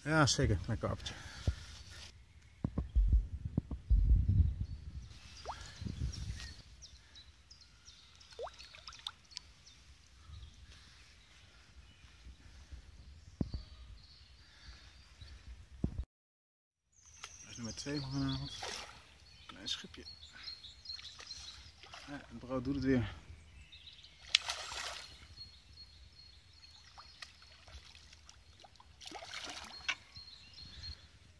Ja, zeker. Klein karpertje. Dat is nummer 2 van vanavond. Klein schipje. Ja, het brood doet het weer.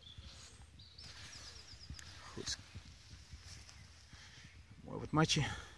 Goed. Mooi op het matje.